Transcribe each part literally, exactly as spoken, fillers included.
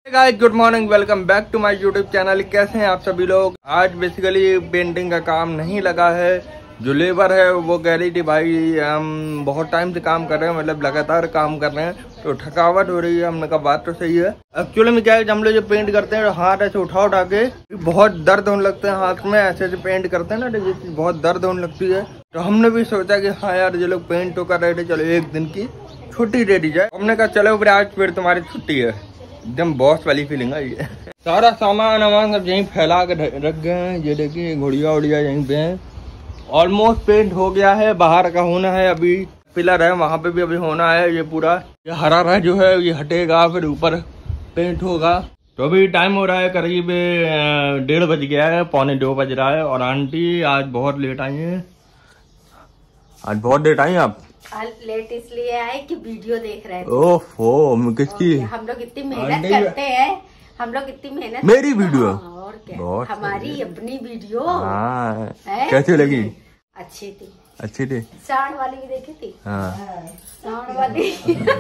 Guys good morning, welcome back to my YouTube channel. कैसे हैं आप सभी लोग। आज बेसिकली पेंटिंग का काम नहीं लगा है। जो लेबर है वो कह रही थी भाई हम बहुत टाइम से काम कर रहे हैं, मतलब लगातार काम कर रहे हैं तो थकावट हो रही है। हमने कहा बात तो सही है। एक्चुअली में क्या है, हम लोग जो पेंट करते हैं हाथ ऐसे उठा उठा के बहुत दर्द होने लगते हैं हाथ में। ऐसे ऐसे पेंट करते हैं ना तो बहुत दर्द होने लगती है। तो हमने भी सोचा कि हाँ यार ये लोग पेंट तो कर रहे थे, चलो एक दिन की छुट्टी दे दी जाए। हमने कहा चलो फिर आज फिर तुम्हारी छुट्टी है। एकदम बॉस वाली फीलिंग है ये। सारा सामान वामान सब यहीं फैला के रख गए हैं। ये देखिए घुड़िया उड़िया यहीं पे है। ऑलमोस्ट पेंट हो गया है, बाहर का होना है। अभी पिलर है वहां पे भी अभी होना है। ये पूरा ये हरा रहा जो है ये हटेगा, फिर ऊपर पेंट होगा। तो अभी टाइम हो रहा है करीब डेढ़ बज गया है, पौने दो बज रहा है। और आंटी आज बहुत लेट आई है। आज बहुत लेट आई आप। लेट इसलिए आए कि वीडियो देख रहे थे। ओहो किसकी? हम लोग इतनी मेहनत करते हैं, हम लोग इतनी मेहनत। मेरी वीडियो? और क्या, हमारी अपनी वीडियो। हाँ, कैसी लगी? अच्छी थी। अच्छी थी। साउंड वाली भी देखी थी। हाँ साउंड वाली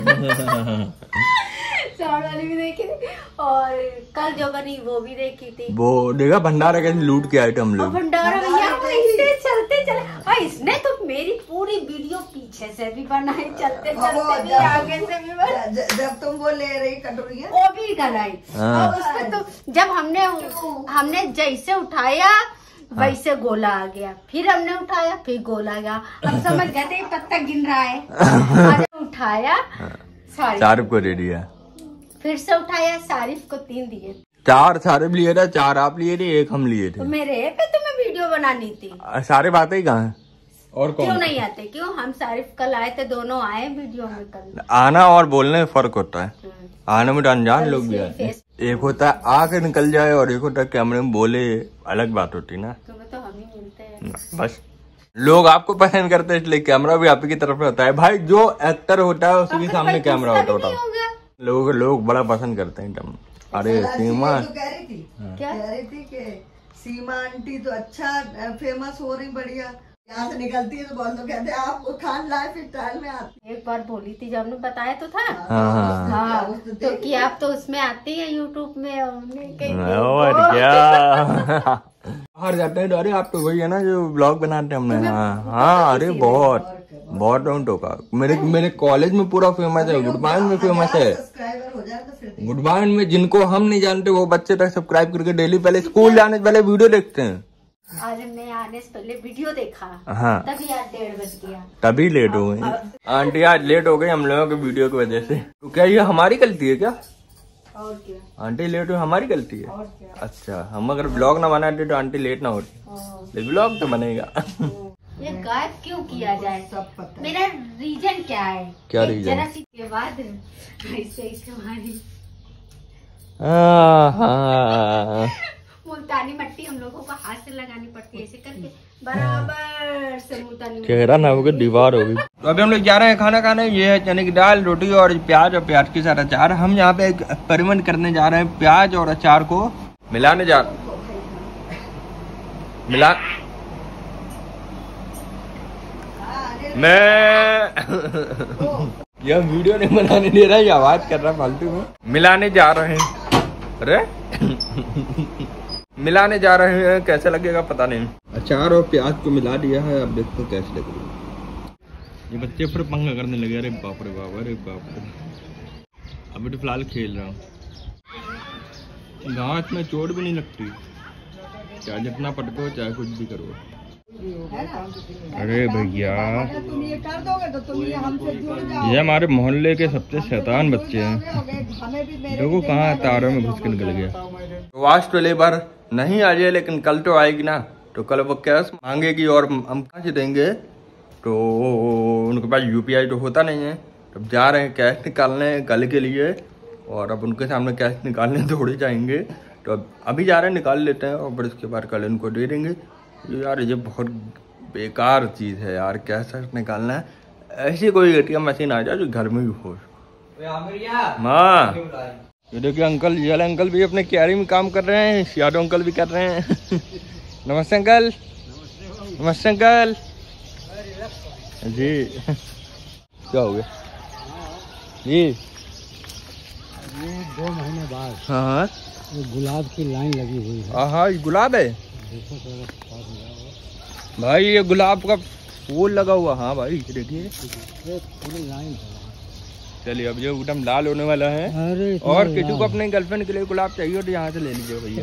साउंड वाली भी देखी थी। और कल जो बनी वो भी देखी थी। वो देखा भंडारा कैसे लूट के आए थे हम लोग। भंडारा भैया ऐसे चलते चले और इसने तो मेरी पूरी वीडियो पीछे से भी बनाई, चलते चलते भी आगे से भी बनाई। जब तुम वो ले रही कटोरी वो भी बनाई। और उसमें तो जब हमने हमने जैसे उठाया वैसे गोला आ गया, फिर हमने उठाया फिर गोला आ गया। हम समझ गए थे पत्ता गिन रहा है। उठाया सारिफ को दे दिया, फिर से उठाया सारिफ को तीन दिए। चार सारिफ लिए थे, चार आप लिए थे, एक हम लिए थे। तो मेरे पे तुम्हें वीडियो बनानी थी। सारे बातें ही कहाँ है और कौन? क्यों नहीं आते? क्यों हम सारिफ कल आए थे, दोनों आए वीडियो में कल। आना और बोलने में फर्क होता है। आने में तो अनजान लोग भी आते हैं। एक होता है आके निकल जाए और एक होता है कैमरे में बोले, अलग बात होती है ना। तुम्हें तो हम ही मिलते हैं बस। लोग आपको पसंद करते हैं इसलिए कैमरा भी आप ही की तरफ में होता है भाई। जो एक्टर होता है उसके सामने कैमरा होता है। लोग लोग बड़ा पसंद करते हैं एकदम। अरे सीमा कह रही थी क्या कह रही थी कि सीमा आंटी तो अच्छा फेमस हो रही, बढ़िया। यहाँ से निकलती है तो बहुत लोग कहते हैं आपको खान लाइफ स्टाइल में आती। एक बार बोली थी जब हमने बताया तो था। हाँ हाँ, हाँ तो कि आप तो उसमें आती है यूट्यूब में। और क्या बाहर जाते हैं तो अरे आप तो वही है ना जो ब्लॉग बनाते हैं हमने। हाँ हाँ, अरे बहुत बहुत डाउन टोका। मेरे मेरे कॉलेज में पूरा फेमस है, गुडबाइन में फेमस है। गुडबाइन में जिनको हम नहीं जानते वो बच्चे तक सब्सक्राइब करके डेली पहले स्कूल जाने से पहले वीडियो देखते हैं। आज मैं आने से पहले वीडियो देखा। हाँ तभी आज डेढ़ बज गया, तभी लेट हो गई। आंटी आज लेट हो गई हम लोगों के वीडियो की वजह से। तो क्या ये हमारी गलती है क्या? और क्या, आंटी लेट हो हमारी गलती है? और क्या। अच्छा, हम अगर ब्लॉग ना बनाते तो आंटी लेट ना होती। ब्लॉग तो बनेगा। ये गायब क्यों किया जाए? सब पता। मेरा रीजन क्या है? क्या रीजन? जरा सी के बाद ऐसे ही तुम्हारी मुल्तानी मट्टी हम लोगों को हाथ से लगानी पड़ती है, ऐसे करके बराबर से मुल्तानी चेहरा ना होगा दीवार होगी। तो अभी हम लोग जा रहे हैं खाना खाने। ये है चने की दाल, रोटी और प्याज और प्याज के साथ अचार। हम यहाँ पे एक एक्सपेरिमेंट करने जा रहे हैं। प्याज और अचार को मिलाने जा मिला मैं यह वीडियो नहीं बनाने दे रहा है, आवाज कर रहा फालतू में। मिलाने जा रहे हैं। अरे मिलाने जा रहे हैं, कैसे लगेगा पता नहीं। अचार और प्याज को मिला दिया है, अब देखते हैं कैसे लगेगा। ये बच्चे फिर पंगा करने लगे। अरे बाप रे बाप, अरे बाप रे। अभी तो फिलहाल खेल रहा हूँ। घास में चोट भी नहीं लगती, चाहे जितना पटको चाहे कुछ भी करो। अरे भैया तुम ये कर दोगे तो तुम ये हमसे जुड़ जाओ। ये हमारे मोहल्ले के सबसे शैतान बच्चे हैं। देखो कहाँ तारों में घुस के निकल गया। तो आज तो लेबर नहीं आ जाए लेकिन कल तो आएगी ना। तो कल वो कैश मांगेगी और हम कहाँ से देंगे। तो उनके पास यूपीआई तो होता नहीं है। तो जा रहे हैं कैश निकालने कल के लिए। और अब उनके सामने कैश निकालने थोड़ी जाएंगे। तो अब अभी जा रहे हैं, निकाल लेते हैं और फिर उसके बाद कल इनको दे देंगे। यार ये बहुत बेकार चीज़ है यार, कैश निकालना है। ऐसी कोई एटीएम मशीन आ जाए जो घर में भी हो। माँ ये देखिए अंकल, ये अंकल भी अपने क्यारी में काम कर रहे हैं। यादव अंकल भी कर रहे हैं। नमस्ते अंकल। नमस्ते अंकल जी। क्या हो गया जी? ये दो महीने बाद हाँ हाँ ये गुलाब की लाइन लगी हुई है। हाँ हाँ ये गुलाब है देखो थोड़ा पास में जाओ। भाई, ये गुलाब का फूल लगा हुआ। हाँ भाई देखिए, ये पूरी लाइन है। चलिए अब ये एकदम लाल होने वाला है। अरे और किसी को अपने गर्लफ्रेंड के लिए गुलाब चाहिए तो यहाँ से ले लीजिए भैया।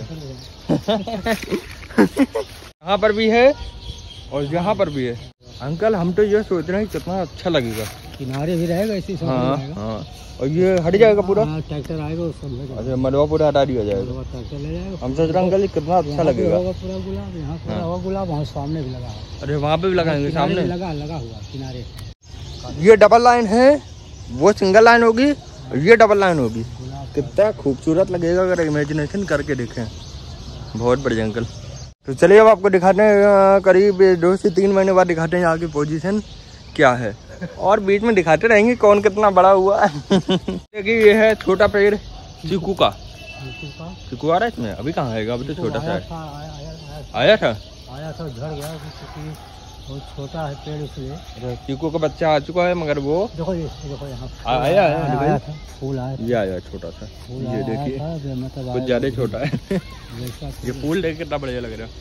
यहाँ पर भी है और यहाँ पर भी है। अंकल हम तो ये सोच रहे हैं कितना अच्छा लगेगा, किनारे भी रहेगा इसी समय। हाँ हाँ, और ये हट जाएगा पूरा। ट्रैक्टर आएगा उस समय। अच्छा, मलबा पूरा हटा दिया जाएगा। ट्रैक्टर ले जाएगा। हम सोच रहे हैं अंकल ये कितना अच्छा लगेगा। पूरा गुलाब यहाँ पूरा हुआ गुलाब, वहाँ सामने भी लगा है। अरे वहाँ पे भी लगाएंगे, सामने लगा लगा हुआ किनारे। ये डबल लाइन है, वो सिंगल लाइन होगी, ये डबल लाइन होगी। कितना खूबसूरत लगेगा अगर इमेजिनेशन करके देखें। बहुत बढ़िया अंकल। तो चलिए अब आपको दिखाते हैं, करीब दो से तीन महीने बाद दिखाते हैं यहाँ की पोजीशन क्या है, और बीच में दिखाते रहेंगे कौन कितना बड़ा हुआ है। देखिए ये है छोटा पेड़ चीकू का। चीकू आ रहा है इसमें? अभी कहाँ आएगा, अभी तो छोटा सा है। आया था आया था झड़ गया क्योंकि बहुत छोटा है पेड़ इसलिए। चीकू का बच्चा आ चुका है, मगर वो देखो ये देखो यहाँ आया है, आया था फूल आया। ये आया छोटा सा, ये देखिए कुछ ज्यादा छोटा है। ये फूल देख कितना बढ़िया लग रहा है।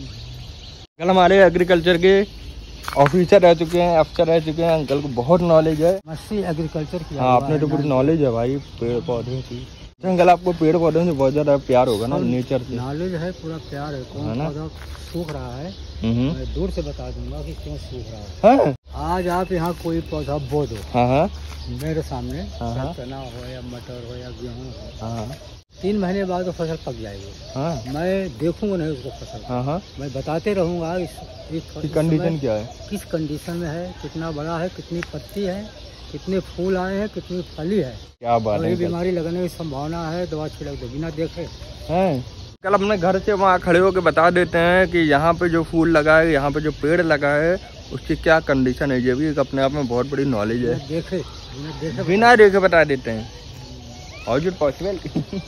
कल हमारे एग्रीकल्चर के ऑफिसर रह चुके हैं, अफसर रह चुके हैं, अंकल को बहुत नॉलेज है। मस्ती एग्रीकल्चर की। हाँ, आपने तो पूरी नॉलेज है भाई पेड़ पौधे की। अंकल आपको पेड़ पौधों से बहुत ज्यादा प्यार होगा ना, नेचर से? नॉलेज है, पूरा प्यार है। कौन पौधा सूख रहा है मैं दूर से बता दूंगा कि क्यों सूख रहा है। हाँ? आज आप यहाँ कोई पौधा बो दो, हाँ हाँ मेरे सामने, हाँ, चना हो या मटर हो या गेहूँ हो, हाँ, तीन महीने बाद वो फसल पक जाएगी। हाँ, मैं देखूंगा नहीं उसको फसल। हाँ, हाँ, मैं बताते रहूंगा इस, इस, इस कंडीशन क्या है, किस कंडीशन में है, कितना बड़ा है, कितनी पत्ती है, कितने फूल आए हैं, कितनी फली है, क्या बात है। ये बीमारी लगने की संभावना है, दवा छिड़क दो बिना देखे। हैं? कल अपने घर से वहाँ खड़े होकर बता देते हैं कि यहाँ पे जो फूल लगा है, यहाँ पे जो पेड़ लगा है, उसकी क्या कंडीशन है। ये भी एक अपने आप में बहुत बड़ी नॉलेज है। देखे देखे बिना देखे बता देते हैं। और जो पॉसिबल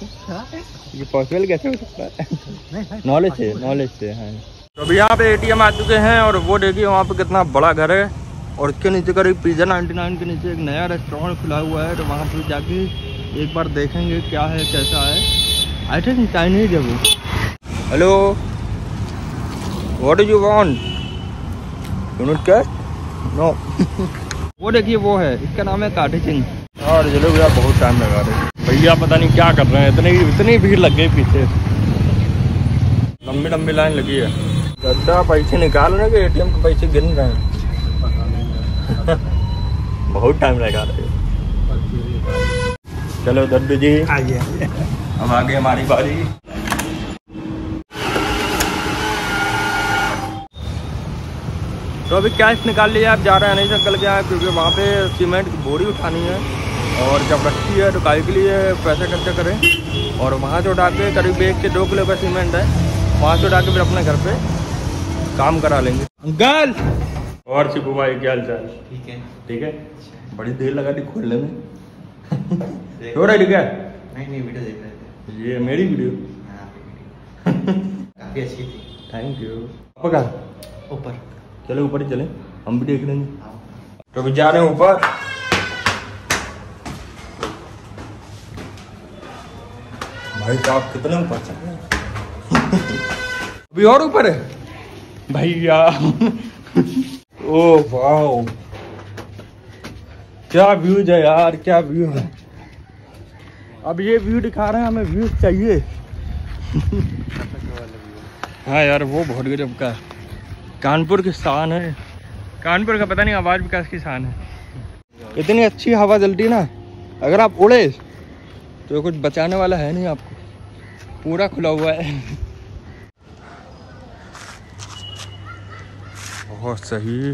ये पॉसिबल कैसे हो सकता है? नॉलेज है, नॉलेज से। हाँ, तो अभी यहाँ पे एटीएम आ चुके हैं, और वो देखिए वहाँ पे कितना बड़ा घर है, और उसके नीचे करीब पिज़्ज़ा नाइन्टी नाइन के नीचे एक नया रेस्टोरेंट खुला हुआ है। तो वहाँ पे जाके एक बार देखेंगे क्या है, कैसा है। आई थिंक चाइनीज है वो। Hello, what do you want? Unit cash? No. वो देखिए वो है, इसका नाम है काठी सिंह। और चलो भैया बहुत टाइम लगा रहे हैं भैया, पता नहीं क्या कर रहे हैं, इतनी इतनी भीड़ लग गई पीछे, लंबी लंबी लाइन लगी है। दादा पैसे निकाल रहे हैं, एटीएम के पैसे गिन रहे हैं। बहुत टाइम लगा रहे हैं। चलो दद्दू जी आइए, अब आगे हमारी बारी। तो अभी कैश निकाल लिया, आप जा रहे हैं नहीं निकल गया, क्योंकि वहाँ पे सीमेंट की बोरी उठानी है, और जब रखी है तो काय के लिए पैसे खर्चा करें। और वहाँ से उठा के करीब एक से दो किलो का सीमेंट है, वहाँ से उठा के फिर अपने घर पे काम करा लेंगे। अंकल और शिबू भाई क्या हाल चाल? ठीक है। ठीक है, बड़ी देर लगा थी खोलने में। हो रहा है ठीक है? नहीं नहीं वीडियो देख रहे थे। ये मेरी वीडियो काफी अच्छी थी। Thank you. ऊपर कहाँ? ऊपर चलो ऊपर ही चले, हम भी देख लेंगे। तो अभी जा रहे हैं ऊपर। भाई साहब कितने ऊपर चल रहे हैं? अभी और ऊपर है भैया। ओ वाओ, क्या व्यूज है यार, क्या व्यू है। अब ये व्यू दिखा रहे हैं, हमें व्यू चाहिए। हाँ यार, वो बहुत गजब का है। कानपुर की शान है, कानपुर का पता नहीं आवाज विकास की शान है। इतनी अच्छी हवा चलती है ना, अगर आप उड़े तो कुछ बचाने वाला है नहीं आपको, पूरा खुला हुआ है। बहुत सही।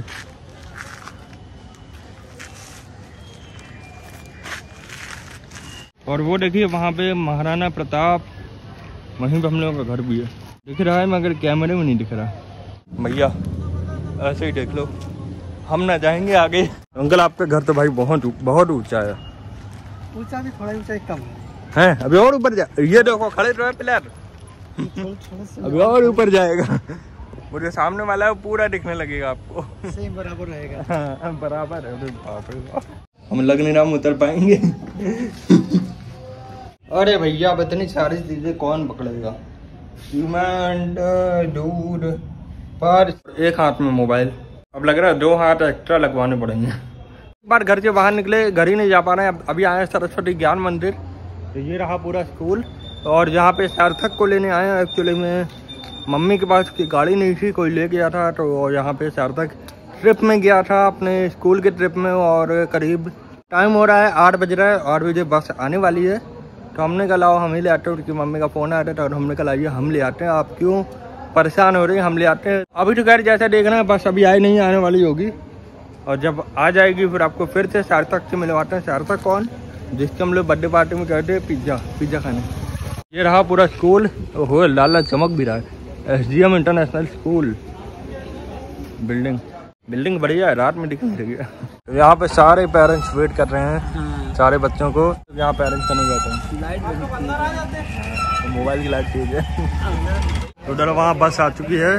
और वो देखिए वहाँ पे महाराणा प्रताप, वहीं पे हम लोगों का घर भी है, दिख रहा है मगर कैमरे में नहीं दिख रहा। भैया ऐसे ही देख लो, हम ना जाएंगे आगे। अंकल आपका घर तो भाई बहुत बहुत ऊंचा है। ऊंचा भी थोड़ा ऊंचा कम है, है? अभी और ऊपर जा, ये देखो खड़े रहे प्लेयर, अभी और ऊपर जाएगा। वो जो सामने वाला है वो पूरा दिखने लगेगा आपको। सेम बराबर रहेगा। हाँ, बराबर है। बाप रे बाप, हम लग नहीं रहा हम उतर पाएंगे। अरे भैया अब इतनी सारी चीजें कौन पकड़ेगा। सीमेंट, दूध, पर एक हाथ में मोबाइल। अब लग रहा है दो हाथ एक्स्ट्रा लगवाने पड़ेंगे। एक बार घर से बाहर निकले, घर ही नहीं जा पा रहे हैं। अभी आए हैं सरस्वती ज्ञान मंदिर। तो ये रहा पूरा स्कूल और यहाँ पे सार्थक को लेने आए हैं। एक्चुअली में मम्मी के पास की गाड़ी नहीं थी, कोई ले गया था। तो यहाँ पे सार्थक ट्रिप में गया था, अपने स्कूल के ट्रिप में। और करीब टाइम हो रहा है आठ बज रहा है, आठ बजे बस आने वाली है। तो हमने कहा लाओ हम ही ले आते हैं। उनकी मम्मी का फ़ोन आया था और हमने कहा लाइए हम ले आते हैं, आप क्यों परेशान हो रहे हैं, हम ले आते हैं। अभी तो खैर जैसा देख रहे हैं बस अभी आए नहीं, आने वाली होगी। और जब आ जाएगी फिर आपको फिर से सार्थक से मिलवाते हैं। सार्थक कौन, जिसके हम लोग बर्थडे पार्टी में कहते हैं पिज्ज़ा पिज्ज़ा खाने। ये रहा पूरा स्कूल। हो लाल लाल चमक भी रहा है। S D M international school building building बढ़िया है, रात में दिख नहीं रही है। तो यहाँ पे सारे पेरेंट्स वेट कर रहे हैं सारे बच्चों को। यहाँ पेरेंट्स का नहीं बैठे, लाइट तो मोबाइल की लाइट तेज है। उधर वहाँ बस आ चुकी है,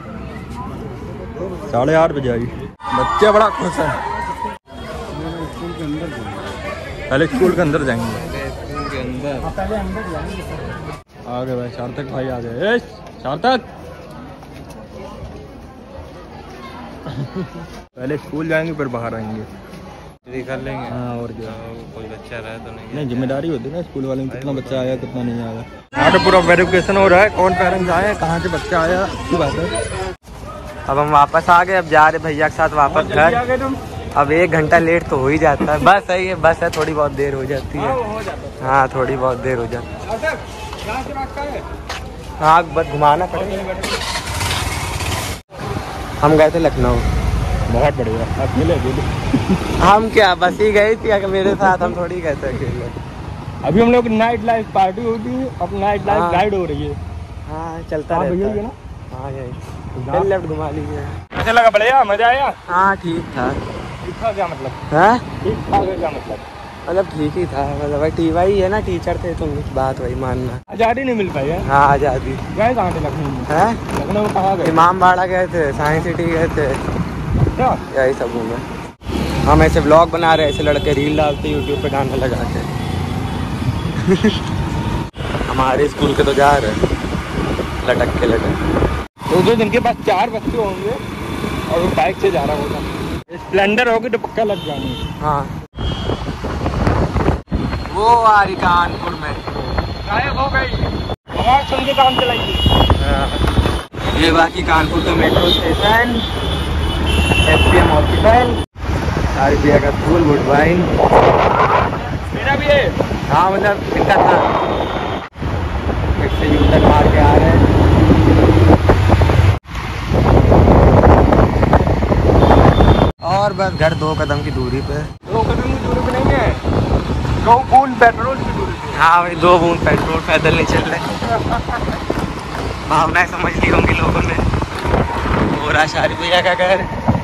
साढ़े आठ बजे आई। बच्चे बड़ा खुश है। पहले स्कूल के अंदर जाएंगे। स्कूल के अंदर आ गए भाई, सार्थक भाई आ गए। सार्थक पहले स्कूल जाएंगे फिर बाहर आएंगे, कर लेंगे। हाँ और क्या, कोई बच्चा रहा तो नहीं, नहीं जिम्मेदारी होती है ना स्कूल वाले में, कितना बच्चा आया कितना नहीं आया। यहाँ पे पूरा वेरिफिकेशन हो रहा है, कौन पेरेंट्स आए, कहाँ से बच्चा आया, अच्छी बात है। अब हम वापस आ गए, अब जा रहे भैया के साथ वापस घर। अब एक घंटा लेट तो हो ही जाता है। बस सही है, बस है, थोड़ी बहुत देर हो जाती है। हाँ थोड़ी बहुत देर हो जाती है। हाँ बस घुमाना पड़ेगा। हम गए थे लखनऊ। बहुत बढ़िया, अकेले अकेले हम क्या बस ही गई थी मेरे साथ, हम थोड़ी गए थे अकेले। अभी हम लोग नाइट लाइफ पार्टी होती है, अब नाइट लाइफ गाइड हो रही है। हाँ चलता रहता है ना। हाँ यही लेफ्ट घुमा लीजिए। अच्छा लगा, बढ़िया मजा आया। हाँ ठीक था। ठीक था क्या मतलब? हाँ ठीक था क्या मतलब? मतलब ठीक ही था, मतलब भाई टी वाई है ना, टीचर थे, तुम बात वही मानना। आज़ादी नहीं मिल पाई है। हाँ आज़ादी। गए कहाँ थे लखनऊ में? है लखनऊ कहाँ गए? इमामबाड़ा गए थे, साइंस सिटी गए थे, क्या यही सब घूमे। हम ऐसे ब्लॉग बना रहे, ऐसे लड़के रील डालते यूट्यूब पे गाना लगा के। हमारे स्कूल के तो जा रहे लटक के लटक। तो दो दिन के बाद चार बच्चे होंगे और वो बाइक से जा रहा होगा। स्प्लेंडर होगी तो पक्का लग जानी। हाँ वो आ रही कानपुर में, गायब हो गई, आवाज सुन के काम चलाइए। ये बाकी कानपुर का metro station, S P M hospital, सारी भैया का स्कूल, गुड वाइन मेरा भी है। हाँ मतलब इनका था, फिर से यूटर्न मार के आ रहे हैं। और बस घर दो कदम की दूरी पे। दो कदम की दूरी पे नहीं है, दो बूंद पेट्रोल की दूरी पे। हाँ भाई दो बूंद पेट्रोल, पैदल नहीं चल रहे। भावनाएं समझ ली होंगी लोगों ने। हो रहा शारी भैया का घर।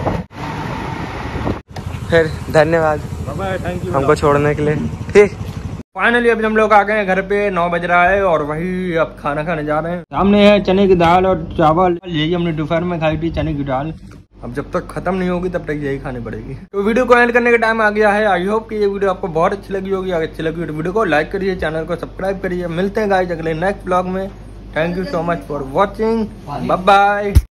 फिर धन्यवाद थैंक यू हमको छोड़ने के लिए। ठीक फाइनली अभी हम लोग आ गए हैं घर पे, नौ बज रहा है और वही अब खाना खाने जा रहे हैं। सामने है चने की दाल और चावल, यही हमने दोपहर में खाई थी चने की दाल। अब जब तक खत्म नहीं होगी तब तक यही खानी पड़ेगी। तो वीडियो को एंड करने का टाइम आ गया है। आई होप कि ये वीडियो आपको बहुत अच्छी लगी होगी। अगर अच्छी लगी तो वीडियो को लाइक करिए, चैनल को सब्सक्राइब करिए। मिलते हैं गाइस अगले नेक्स्ट ब्लॉग में। Thank you so much for watching, bye bye.